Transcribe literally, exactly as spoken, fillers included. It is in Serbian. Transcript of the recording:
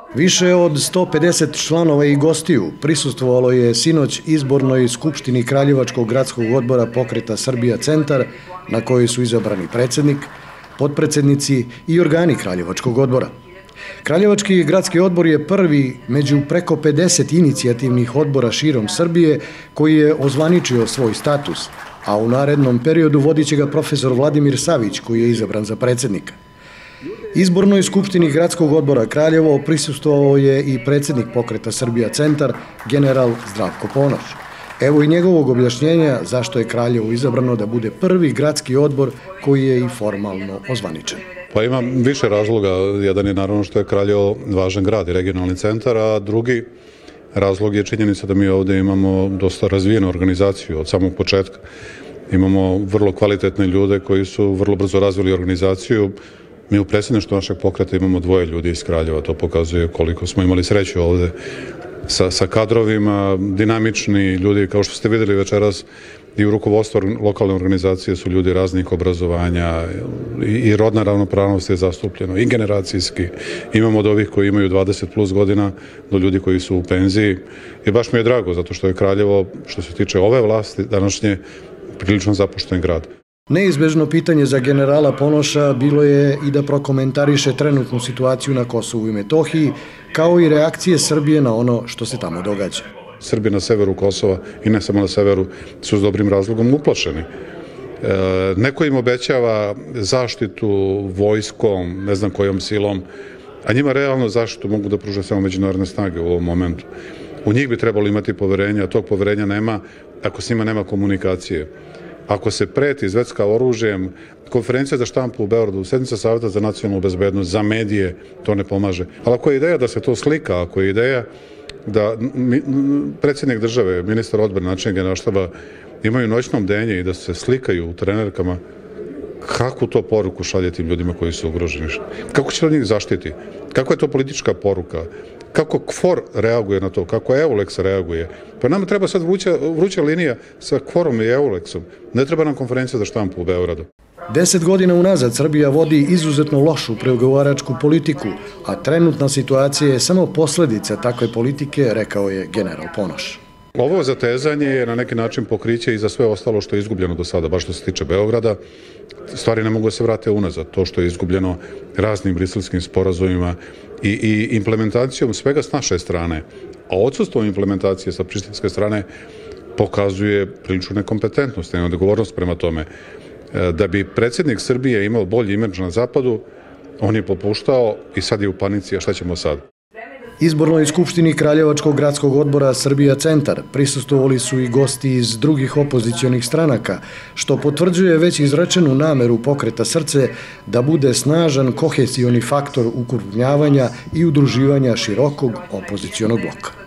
Više od sto pedeset članova i gostiju prisustvovalo je sinoć izbornoj skupštini Kraljevačkog gradskog odbora Pokreta Srbija Centar, na kojoj su izabrani predsjednik, potpredsjednici i organi Kraljevačkog odbora. Kraljevački gradski odbor je prvi među preko pedeset inicijativnih odbora širom Srbije koji je ozvaničio svoj status, a u narednom periodu vodit će ga profesor Vladimir Savić, koji je izabran za predsjednika. Izbornoj skupštini gradskog odbora Kraljevo prisustvovao je i predsjednik Pokreta Srbija Centar, general Zdravko Ponoš. Evo i njegovog objašnjenja zašto je Kraljevo izabrano da bude prvi gradski odbor koji je i formalno ozvaničen. Pa ima više razloga. Jedan je naravno što je Kraljevo važan grad i regionalni centar, a drugi razlog je činjenica da mi ovdje imamo dosta razvijenu organizaciju od samog početka. Imamo vrlo kvalitetne ljude koji su vrlo brzo razvili organizaciju. Mi u predsjedništvu našeg pokreta imamo dvoje ljudi iz Kraljeva, to pokazuje koliko smo imali sreću ovdje sa, sa kadrovima, dinamični ljudi, kao što ste vidjeli večeras i u rukovodstvu lokalne organizacije su ljudi raznih obrazovanja i, i rodna ravnopravnost je zastupljeno i generacijski. Imamo od ovih koji imaju dvadeset plus godina do ljudi koji su u penziji i baš mi je drago zato što je Kraljevo, što se tiče ove vlasti današnje, prilično zapušten grad. Neizbežno pitanje za generala Ponoša bilo je i da prokomentariše trenutnu situaciju na Kosovu i Metohiji, kao i reakcije Srbije na ono što se tamo događa. Srbi na severu Kosova i ne samo na severu su s dobrim razlogom uplašeni. E, neko im obećava zaštitu vojskom, ne znam kojom silom, a njima realno zaštitu mogu da pruže samo međunarodne snage u ovom momentu. U njih bi trebalo imati poverenja, a tog poverenja nema ako s njima nema komunikacije. Ako se preti zvecka oružjem, konferencija za štampu u Beogradu, sednica Savjeta za nacionalnu bezbednost, za medije, to ne pomaže. Ali ako je ideja da se to slika, ako je ideja da predsjednik države, ministar odbrane, načelnik Generalštaba imaju noćno bdenje i da se slikaju u trenerkama, kakvu to poruku šalje tim ljudima koji su ugroženi? Kako će od njih zaštiti? Kako je to politička poruka? Kako KFOR reaguje na to? Kako EULEX reaguje? Pa nama treba sad vruća, vruća linija sa KFOR-om i EULEX-om. Ne treba nam konferencija za štampu u Beogradu. Deset godina unazad Srbija vodi izuzetno lošu pregovaračku politiku, a trenutna situacija je samo posljedica takve politike, rekao je general Ponoš. Ovo zatezanje je na neki način pokriće i za sve ostalo što je izgubljeno do sada, baš što se tiče Beograda. Stvari ne mogu da se vrate unazad. To što je izgubljeno raznim briselskim sporazumima i, i implementacijom svega s naše strane, a odsustvom implementacije sa prištinske strane pokazuje priličnu nekompetentnost i neodgovornost prema tome. Da bi predsjednik Srbije imao bolji imidž na zapadu, on je popuštao i sad je u panici, a šta ćemo sad? Izbornoj skupštini Kraljevačkog gradskog odbora Srbija Centar prisustvovali su i gosti iz drugih opozicionih stranaka, što potvrđuje već izrečenu nameru Pokreta Srce da bude snažan kohesioni faktor ukrupnjavanja i udruživanja širokog opozicionog bloka.